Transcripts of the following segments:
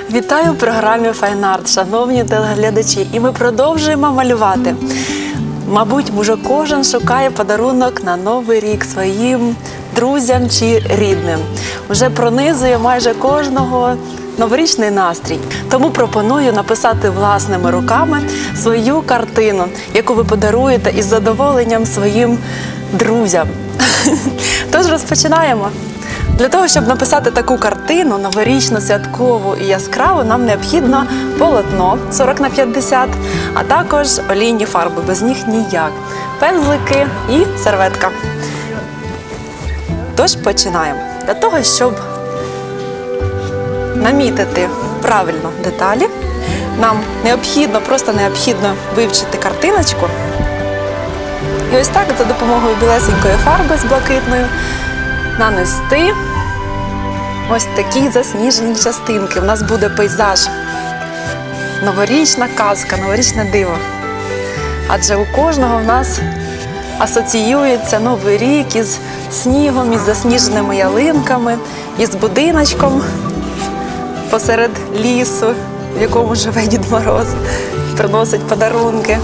Вітаю в програмі Fine Art, шановні телеглядачі. І ми продовжуємо малювати. Мабуть, уже кожен шукає подарунок на Новий рік своїм друзям чи рідним. Вже пронизує майже кожного новорічний настрій. Тому пропоную написати власними руками свою картину, яку ви подаруєте із задоволенням своїм друзям. Тож розпочинаємо. Для того, щоб написати таку картину, новорічну, святкову і яскраву, нам необхідно полотно 40 на 50, а також олійні фарби, без них ніяк, пензлики і серветка. Тож починаємо. Для того, щоб намітити правильно деталі, нам просто необхідно вивчити картиночку. І ось так, за допомогою білесенької фарби з блакитною, нанести ось такі засніжені частинки. У нас буде пейзаж, новорічна казка, новорічне диво. Адже у кожного в нас асоціюється Новий рік із снігом, із засніженими ялинками, із будиночком посеред лісу, в якому живе Дід Мороз, приносить подарунки.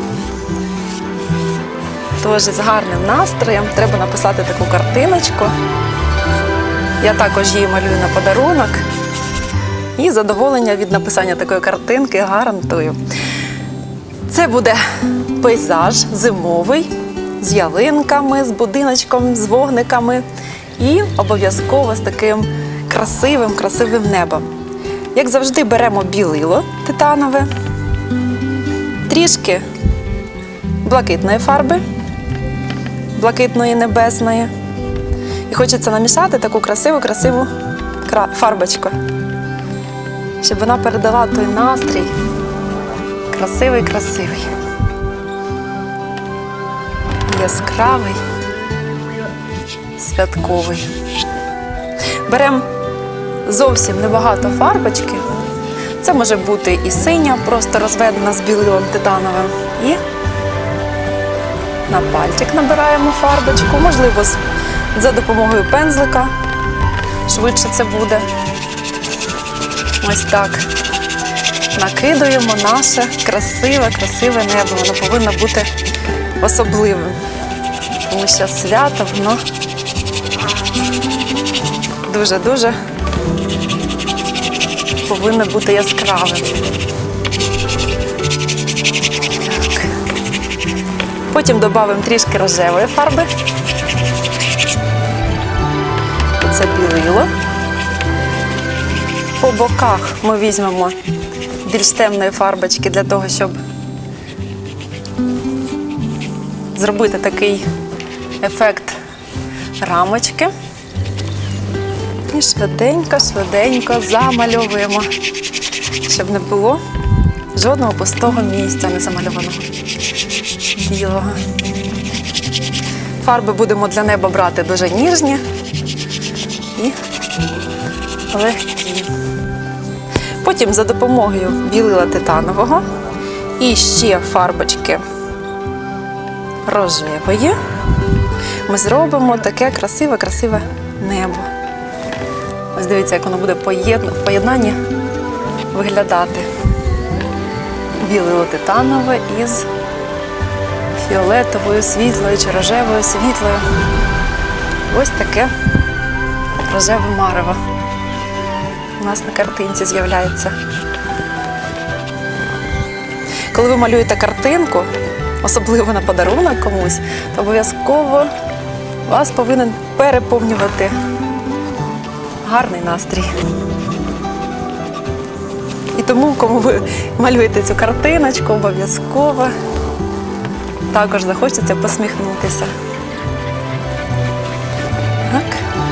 Тож з гарним настроєм треба написати таку картиночку. Я також її малюю на подарунок. І задоволення від написання такої картинки гарантую. Це буде пейзаж зимовий, з ялинками, з будиночком, з вогниками. І обов'язково з таким красивим небом. Як завжди, беремо білило титанове, трішки блакитної фарби, блакитної небесної. І хочеться намішати таку красиву фарбочку, щоб вона передала той настрій красивий, яскравий, святковий. Беремо зовсім небагато фарбочки. Це може бути і синя, просто розведена з білилом титановим. І на пальчик набираємо фарбочку, можливо, за допомогою пензлика. Швидше це буде. Ось так. Накидуємо наше красиве небо. Воно повинно бути особливим. Тому що свято, воно дуже повинно бути яскравим. Так. Потім додамо трішки рожевої фарби. Це білило. По боках ми візьмемо більш темної фарбочки для того, щоб зробити такий ефект рамочки. І швиденько замальовуємо, щоб не було жодного пустого місця незамальованого білого. Фарби будемо для неба брати дуже ніжні і легкі. Потім за допомогою білила титанового і ще фарбочки рожевої ми зробимо таке красиве небо. Ось дивіться, як воно буде в поєднанні виглядати. Білило титанове із фіолетовою світлою чи рожевою світлою. Ось таке рожеве марево у нас на картинці з'являється. Коли ви малюєте картинку, особливо на подарунок комусь, то обов'язково вас повинен переповнювати гарний настрій. І тому, кому ви малюєте цю картиночку, обов'язково також захочеться посміхнутися. Так.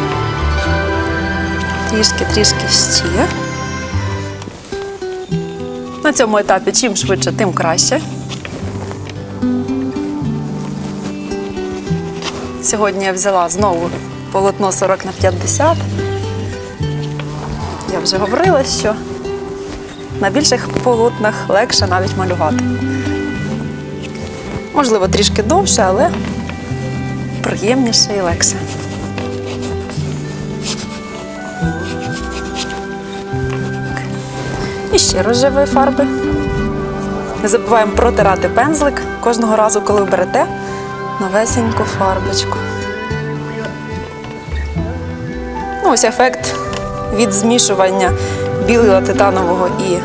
Трішки ще. На цьому етапі чим швидше, тим краще. Сьогодні я взяла знову полотно 40 на 50. Я вже говорила, що на більших полотнах легше навіть малювати. Можливо, трішки довше, але приємніше і легше. І ще рожевої фарби. Не забуваємо протирати пензлик кожного разу, коли ви берете новесеньку фарбочку. Ну, ось ефект від змішування білого титанового і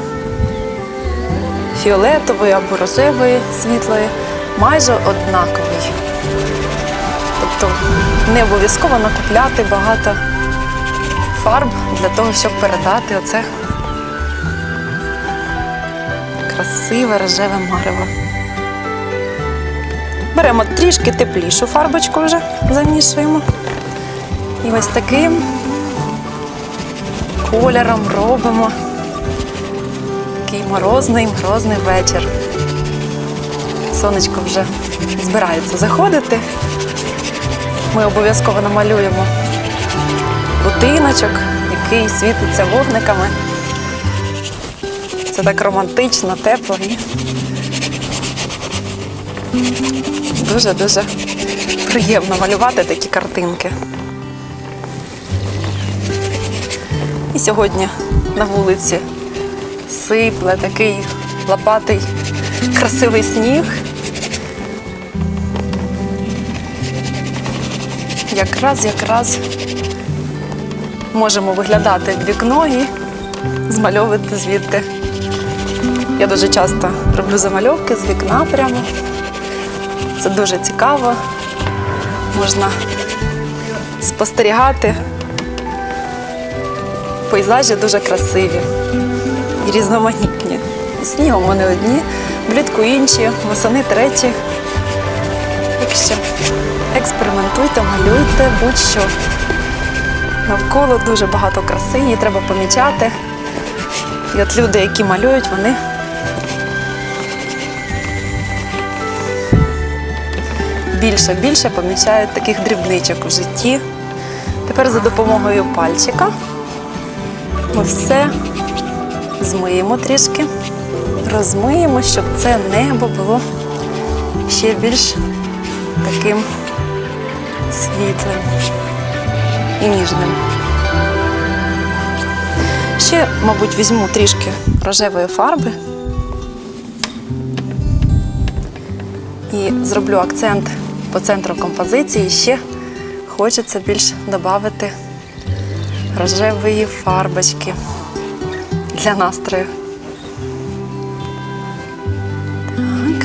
фіолетової або рожевої світлої майже однаковий. Тобто не обов'язково накупляти багато фарб для того, щоб передати оце красиве рожеве марево. Беремо трішки теплішу фарбочку вже, замішуємо. І ось таким кольором робимо такий морозний вечір. Сонечко вже збирається заходити. Ми обов'язково намалюємо будиночок, який світиться вогниками. Це так романтично, тепло і дуже-дуже приємно малювати такі картинки. І сьогодні на вулиці сипле такий лопатий, красивий сніг. Якраз можемо виглядати в вікно і змальовувати звідти. Я дуже часто роблю замальовки з вікна прямо. Це дуже цікаво. Можна спостерігати. Пейзажі дуже красиві і різноманітні. Снігом вони одні, влітку інші, восени треті. Так що експериментуйте, малюйте, будь-що. Навколо дуже багато краси, її треба помічати. І от люди, які малюють, вони більше помічають таких дрібничок в житті. Тепер за допомогою пальчика ми все змиємо трішки, розмиємо, щоб це небо було ще більш таким світлим і ніжним. Ще, мабуть, візьму трішки рожевої фарби і зроблю акцент по центру композиції. Ще хочеться більш додати рожевої фарбочки для настрою. Так.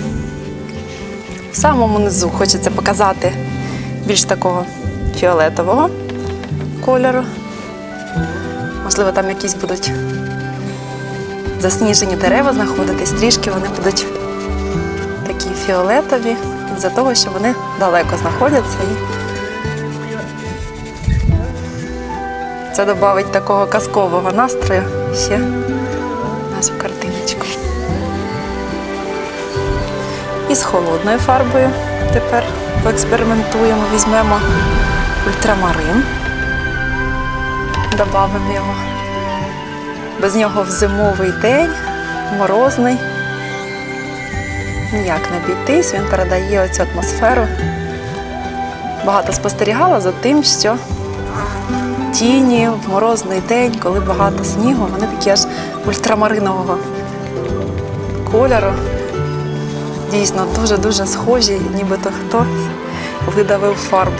В самому низу хочеться показати більш такого фіолетового кольору. Можливо, там якісь будуть засніжені дерева знаходитись, трішки вони будуть такі фіолетові, з-за того, що вони далеко знаходяться. І це додавить такого казкового настрою ще нашу картиночку. І з холодною фарбою тепер поекспериментуємо, візьмемо ультрамарин, додамо його. Без нього в зимовий день, морозний, ніяк не обійтись, він передає оцю атмосферу. Багато спостерігала за тим, що тіні в морозний день, коли багато снігу, вони такі аж ультрамаринового кольору. Дійсно, дуже-дуже схожі, нібито хто видавив фарбу.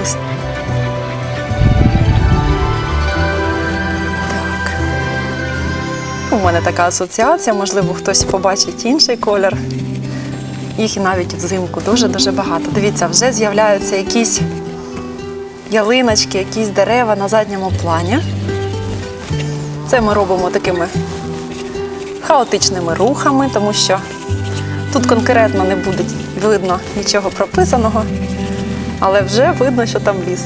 Так. У мене така асоціація, можливо, хтось побачить інший колір. Їх і навіть взимку дуже-дуже багато. Дивіться, вже з'являються якісь ялиночки, якісь дерева на задньому плані. Це ми робимо такими хаотичними рухами, тому що тут конкретно не буде видно нічого прописаного, але вже видно, що там ліс.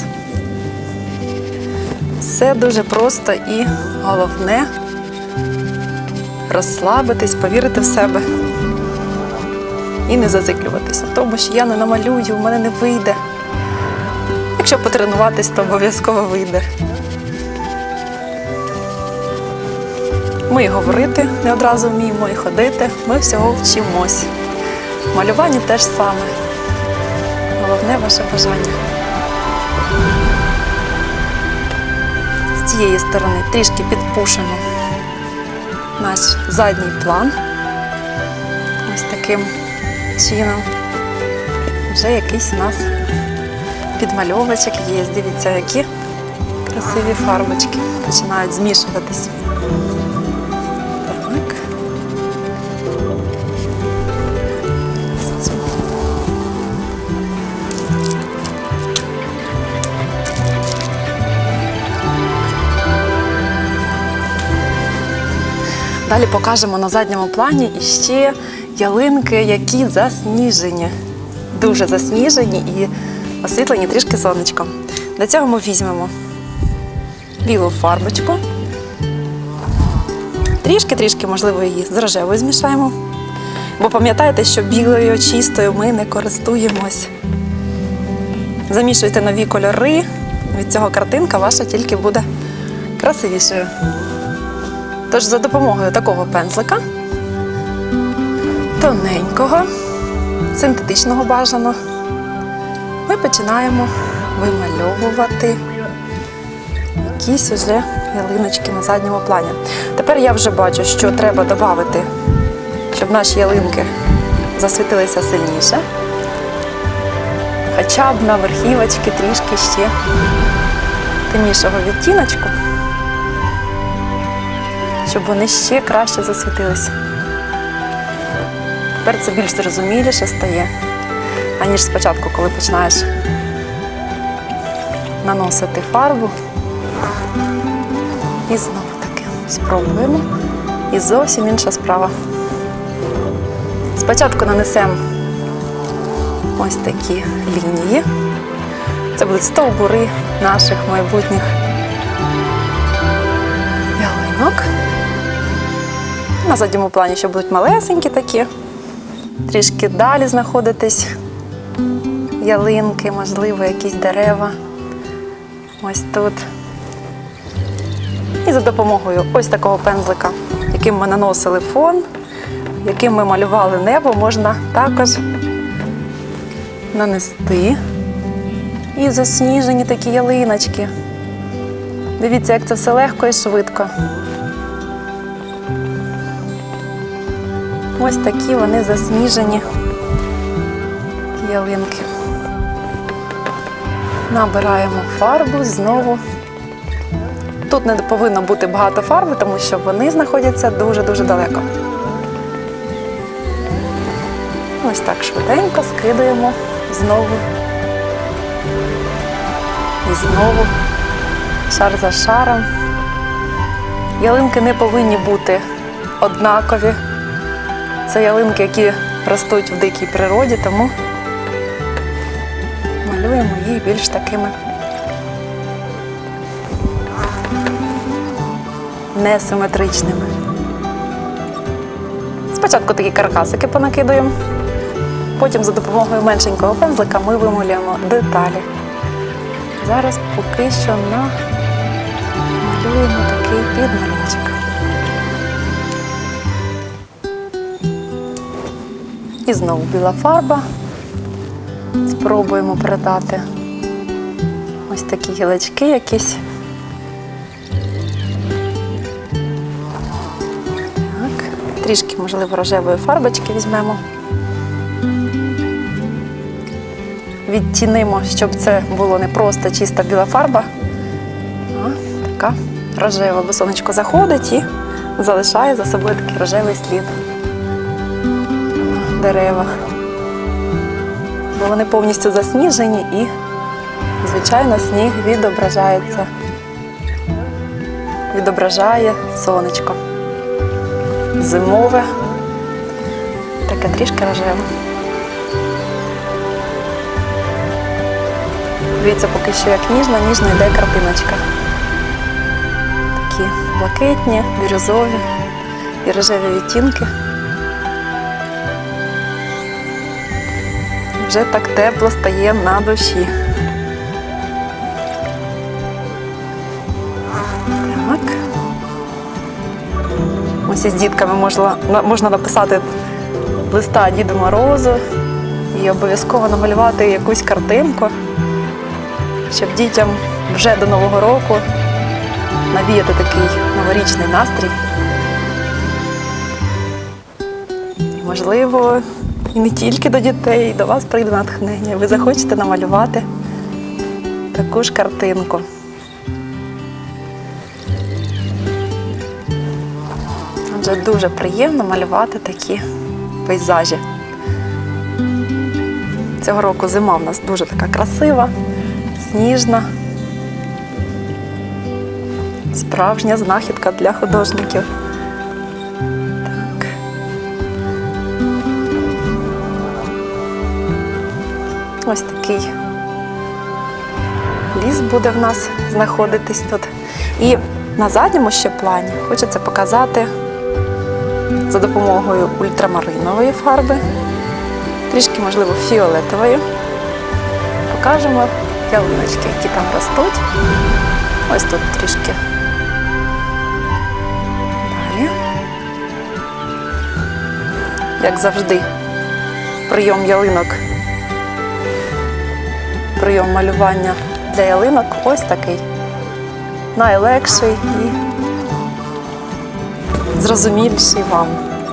Все дуже просто і головне розслабитись, повірити в себе і не зациклюватися, тому що я не намалюю, в мене не вийде. Якщо потренуватись, то обов'язково вийде. Ми і говорити не одразу вміємо, і ходити. Ми всього вчимось. В малюванні теж саме. Головне ваше бажання. З цієї сторони трішки підпушимо наш задній план. Ось таким чином. Вже якийсь у нас підмальовочок є. Дивіться, які красиві фарбочки починають змішуватись. Так. Далі покажемо на задньому плані іще ялинки, які засніжені. Дуже засніжені і освітлені трішки сонечком. Для цього ми візьмемо білу фарбочку. Трішки, можливо, її з рожевою змішаємо. Бо пам'ятаєте, що білою чистою ми не користуємось. Замішуйте нові кольори. Від цього картинка ваша тільки буде красивішою. Тож за допомогою такого пензлика, тоненького, синтетичного бажано, ми починаємо вимальовувати якісь уже ялиночки на задньому плані. Тепер я вже бачу, що треба додати, щоб наші ялинки засвітилися сильніше. Хоча б на верхівочки трішки ще темнішого відтіночку, щоб вони ще краще засвітилися. Тепер це більш зрозуміліше стає, аніж спочатку, коли починаєш наносити фарбу. І знову таки спробуємо. І зовсім інша справа. Спочатку нанесемо ось такі лінії. Це будуть стовбури наших майбутніх ялинок. На задньому плані ще будуть малесенькі такі. Трішки далі знаходитись ялинки, можливо, якісь дерева. Ось тут. І за допомогою ось такого пензлика, яким ми наносили фон, яким ми малювали небо, можна також нанести і засніжені такі ялиночки. Дивіться, як це все легко і швидко. Ось такі вони засніжені ялинки. Набираємо фарбу знову. Тут не повинно бути багато фарби, тому що вони знаходяться дуже-дуже далеко. Ось так швиденько скидаємо знову. І знову, шар за шаром. Ялинки не повинні бути однакові. Це ялинки, які ростуть в дикій природі, тому малюємо їх більш такими несиметричними. Спочатку такі каркасики понакидуємо, потім за допомогою меншенького пензлика ми вималюємо деталі. Зараз поки що намалюємо такий підмалюночок. І знову біла фарба. Спробуємо передати ось такі гілочки якісь. Так. Трішки, можливо, рожевої фарбочки візьмемо. Відтінимо, щоб це було не просто чиста біла фарба, а така рожева, бо сонечко заходить і залишає за собою такий рожевий слід на деревах. Бо вони повністю засніжені і, звичайно, сніг відображає сонечко. Зимове, таке трішки рожеве. Дивіться, поки що як ніжно йде картиночка. Такі блакитні, бірюзові і рожеві відтінки. Вже так тепло стає на душі. Так. Ось із дітками можна написати листа Діду Морозу і обов'язково намалювати якусь картинку, щоб дітям вже до Нового року навіяти такий новорічний настрій. Можливо, і не тільки до дітей, і до вас прийде натхнення. Ви захочете намалювати таку ж картинку. Отже, дуже приємно малювати такі пейзажі. Цього року зима в нас дуже така красива, сніжна. Справжня знахідка для художників. Так. Ось такий ліс буде в нас знаходитись тут. І на задньому ще плані хочеться показати за допомогою ультрамаринової фарби, трішки, можливо, фіолетової. Покажемо ялиночки, які там ростуть. Ось тут трішки. Далі. Як завжди, прийом ялинок, прийом малювання для ялинок ось такий. Найлегший і зрозуміліший вам.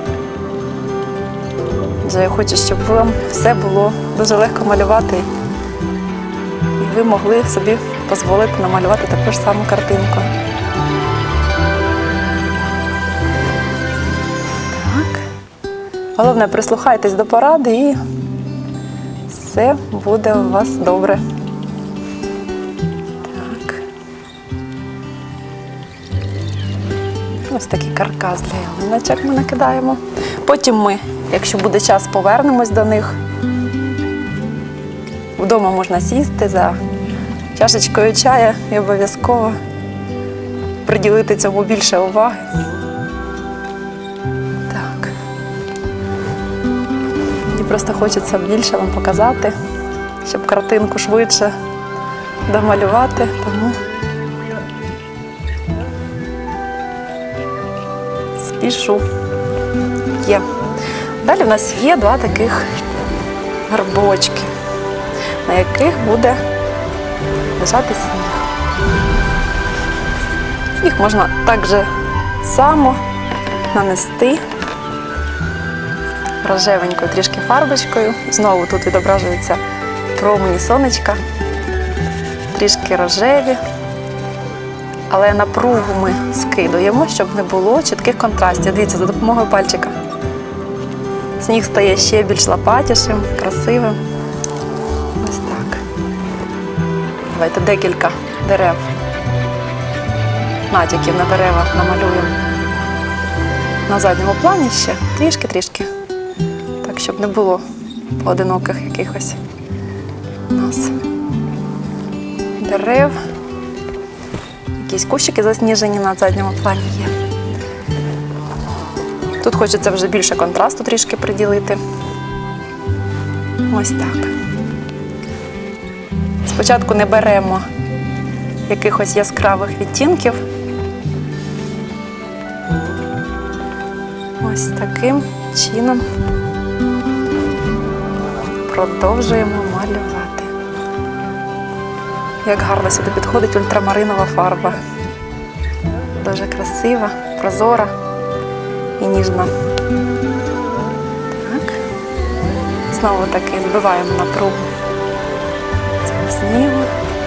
Адже я хочу, щоб вам все було дуже легко малювати. І ви могли собі дозволити намалювати таку ж саму картинку. Так. Головне, прислухайтесь до поради і все буде у вас добре. Так. Ось такий каркас для ялиночок ми накидаємо. Потім ми, якщо буде час, повернемось до них. Вдома можна сісти за чашечкою чая і обов'язково приділити цьому більше уваги. Так. Мені просто хочеться більше вам показати, щоб картинку швидше домалювати, тому спішу. Є. Далі в нас є два таких горбочки, на яких буде лежати сніг. Їх можна так же само нанести рожевенькою трішки фарбочкою. Знову тут відображуються промені сонечка, трішки рожеві. Але напругу ми скидуємо, щоб не було чітких контрастів. Дивіться, за допомогою пальчика. Сніг стає ще більш лопатішим, красивим. Ось так. Давайте декілька дерев, натяків на дерева намалюємо на задньому плані ще трішки-трішки. Так, щоб не було поодиноких якихось у нас дерев. Якісь кущики засніжені на задньому плані є. Тут хочеться вже більше контрасту трішки приділити. Ось так. Спочатку не беремо якихось яскравих відтінків. Ось таким чином продовжуємо малювати. Як гарно сюди підходить ультрамаринова фарба. Дуже красива, прозора і ніжна. Так. Знову таки збиваємо напругу цього снігу.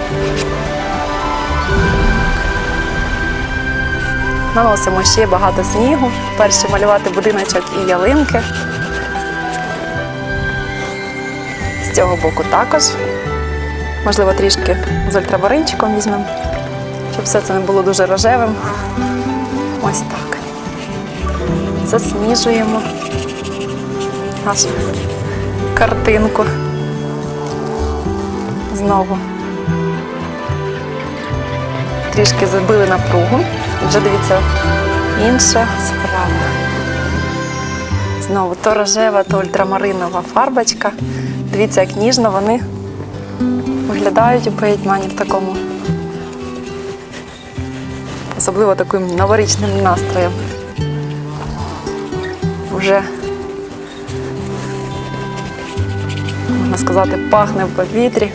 Наносимо ще багато снігу. Перше малювати будиночок і ялинки. З цього боку також. Можливо, трішки з ультрамаринчиком візьмемо, щоб все це не було дуже рожевим. Ось так. Засніжуємо нашу картинку. Знову. Трішки забили напругу. Вже, дивіться, інша справа. Знову то рожева, то ультрамаринова фарбочка. Дивіться, як ніжно вони виглядають у поєднанні в такому, особливо таким новорічним настроєм. Вже, можна сказати, пахне в повітрі.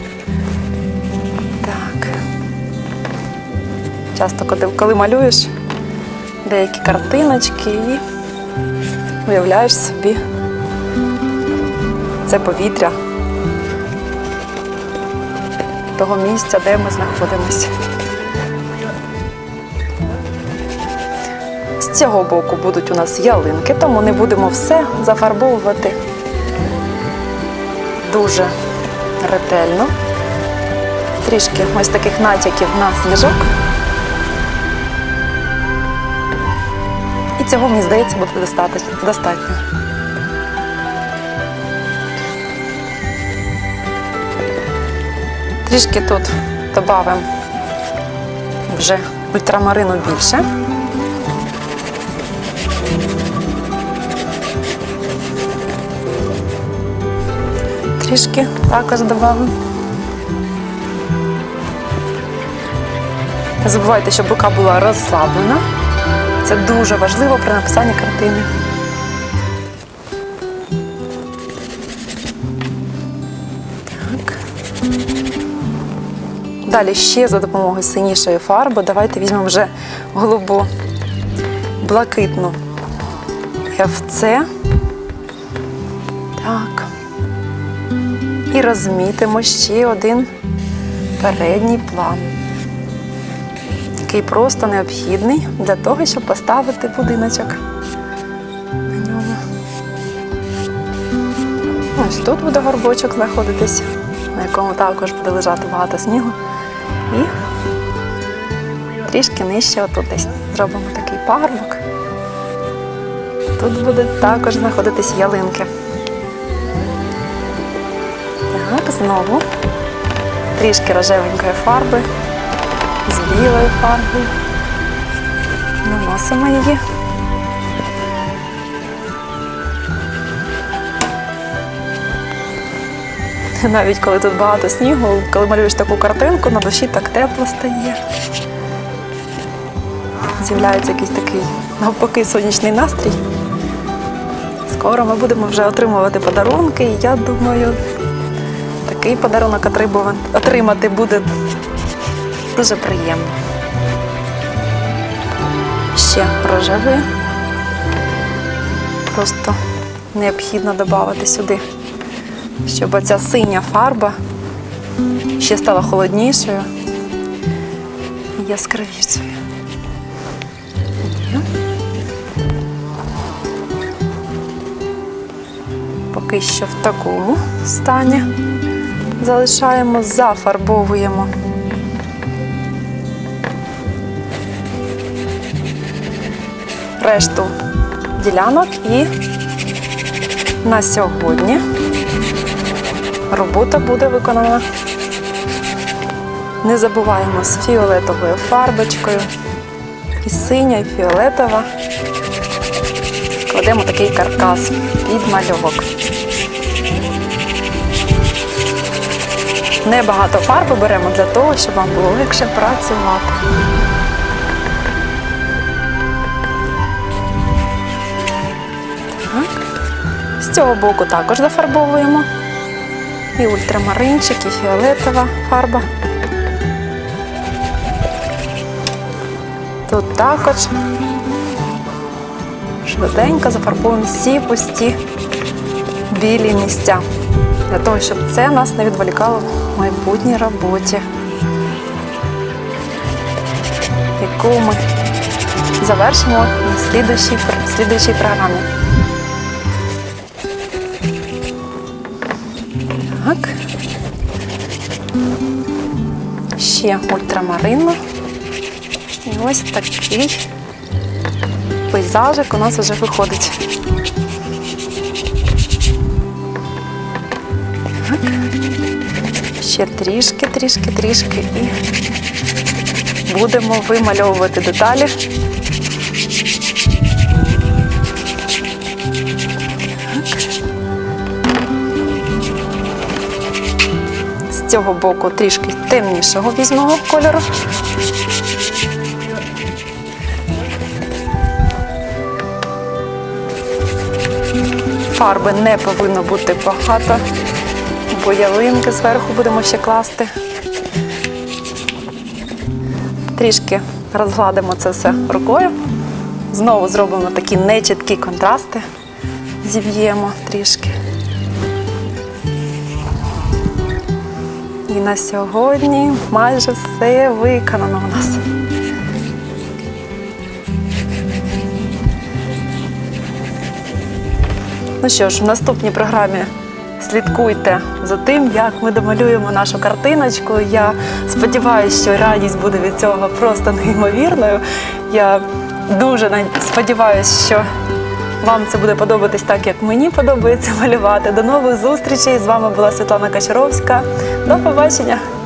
Так. Часто, коли малюєш деякі картиночки і уявляєш собі це повітря того місця, де ми знаходимося. З цього боку будуть у нас ялинки, тому не будемо все зафарбовувати дуже ретельно. Трішки ось таких натяків на сніжок. І цього, мені здається, буде достатньо. Трішки тут додамо вже ультрамарину більше. Трішки також додамо. Не забувайте, щоб рука була розслаблена. Це дуже важливо при написанні картини. Так. Далі ще за допомогою синішої фарби давайте візьмемо вже голубу блакитну FC. Так. І розмітимо ще один передній план, який просто необхідний для того, щоб поставити будиночок на ньому. Ось тут буде горбочок знаходитись, на якому також буде лежати багато снігу. І трішки нижче, отут десь зробимо такий пагорбок. Тут будуть також знаходитись ялинки. Так, знову трішки рожевенької фарби з білою фарбою. Наносимо її. Навіть коли тут багато снігу, коли малюєш таку картинку, на душі так тепло стає. З'являється якийсь такий навпаки сонячний настрій. Скоро ми будемо вже отримувати подарунки, і я думаю, такий подарунок отримати буде дуже приємно. Ще рожевий. Просто необхідно додати сюди, щоб оця синя фарба ще стала холоднішою і яскравішою. Поки що в такому стані залишаємо, зафарбовуємо решту ділянок і на сьогодні робота буде виконана. Не забуваємо з фіолетовою фарбочкою, і синя, і фіолетова. Кладемо такий каркас під мальовок. Небагато фарби беремо для того, щоб вам було легше працювати. Так. З цього боку також зафарбовуємо. І ультрамаринчик, і фіолетова фарба. Тут також швиденько зафарбуємо всі пусті білі місця, для того, щоб це нас не відволікало в майбутній роботі, яку ми завершимо на слідуючій програмі. Так. Ще ультрамаринно. І ось такий пейзажик у нас вже виходить. Так. Ще трішки і будемо вимальовувати деталі. З цього боку трішки темнішого візьмемо кольору. Фарби не повинно бути багато, бо ялинки зверху будемо ще класти. Трішки розгладимо це все рукою. Знову зробимо такі нечіткі контрасти, зіб'ємо трішки. І на сьогодні майже все виконано у нас. Ну що ж, в наступній програмі слідкуйте за тим, як ми домалюємо нашу картиночку. Я сподіваюся, що радість буде від цього просто неймовірною. Я дуже сподіваюся, що вам це буде подобатись так, як мені подобається малювати. До нових зустрічей! З вами була Світлана Качаровська. До побачення!